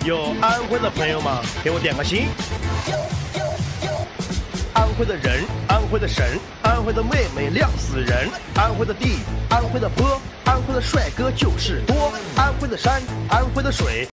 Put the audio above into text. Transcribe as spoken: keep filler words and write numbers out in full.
有安徽的朋友吗？给我点个心。安徽的人，安徽的神，安徽的妹妹亮死人。安徽的地，安徽的坡，安徽的帅哥就是多。安徽的山，安徽的水。